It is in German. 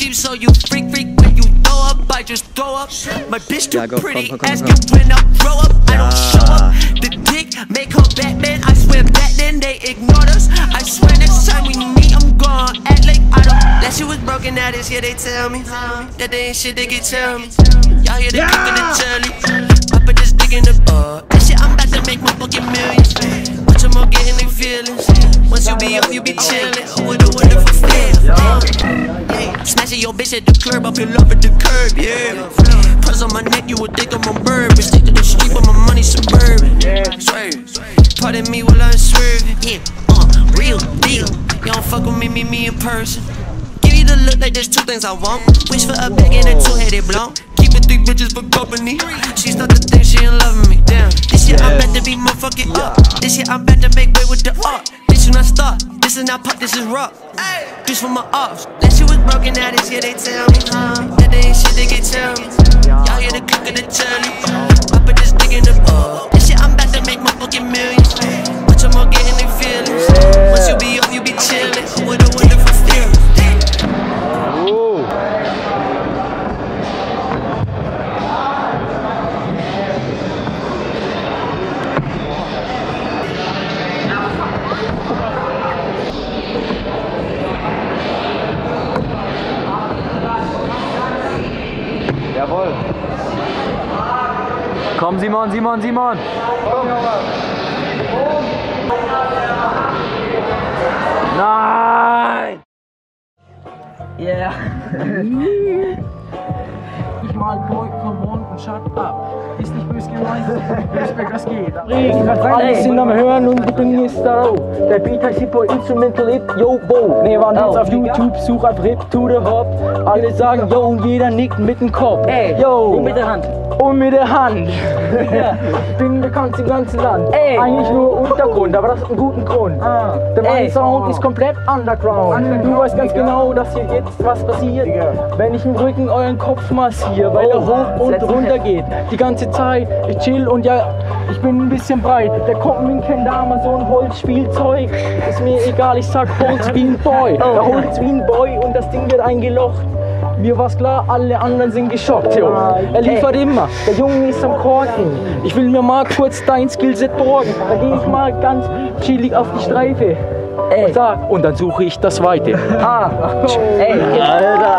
leave, so you freak when you throw up, I just throw up. My bitch too pretty, ask you when I grow up, I don't show up. The dick make her Batman, I swear back then they ignored us. I swear next time we meet, I'm gone act like I don't. That shit was broken, now this year they tell me that they ain't shit they can tell me. Y'all hear the kick in the jelly, I put this dick in the that shit I'm about to make my fucking millions. Watch them all getting their feelings. Once you be up, you be chillin'. What a wonderful feel. Smashing your bitch at the club, I feel up at the curb, yeah. Press on my neck, you would think I'm a bird. But stick to the street, but my money suburban. Swerve, pardon me while I'm swerving. Yeah, real deal. You don't fuck with me in person. Give you the look like there's two things I want. Wish for a bag and a two-headed blunt. Keep it 3 bitches for company. She's not the thing, she ain't loving me. Damn, this year I'm about to be motherfucking up. This year I'm about to make way with the art. This is not start, this is not pop, this is rock. This for my ops. That shit was broken, now this year they tell me that they ain't shit they can tell me. Y'all hear the click of the jelly, I put this dick in the this shit I'm about to make my fucking millions. Watch them all getting their feelings. Once you be up, you be chillin'. What a wonderful feeling. Jawohl. Komm Simon. Komm. Nein! Yeah. Ich mal Boy, come on und shut up. Ist nicht böse gemeint, Respekt, was geht. Alle sind am Hören und die Ding ist da. Der Beat heißt Hip Hop Instrumental Hip, yo, bo. Ne, waren jetzt auf YouTube, such ab Rip to the Hop. Alle sagen yo und jeder nickt mit dem Kopf. Yo. Und mit der Hand. Und mit der Hand. Bin bekannt im ganzen Land. Eigentlich nur Untergrund, aber das hat einen guten Grund. Denn mein Sound ist komplett underground. Du weißt ganz genau, dass hier jetzt was passiert, wenn ich im Rücken euren Kopf massiere, weil er hoch und runter geht. Die ganze Zeit, ich chill und ja, ich bin ein bisschen breit. Der kommt mit Kendama, so ein Holzspielzeug. Ist mir egal, ich sag Holz wie ein Boy. Der Holz wie ein Boy und das Ding wird eingelocht. Mir war's klar, alle anderen sind geschockt, jo. Er liefert immer, der Junge ist am Korken. Ich will mir mal kurz dein Skillset borgen. Da geh ich mal ganz chillig auf die Streife. Und sag, und dann suche ich das Weite. Alter.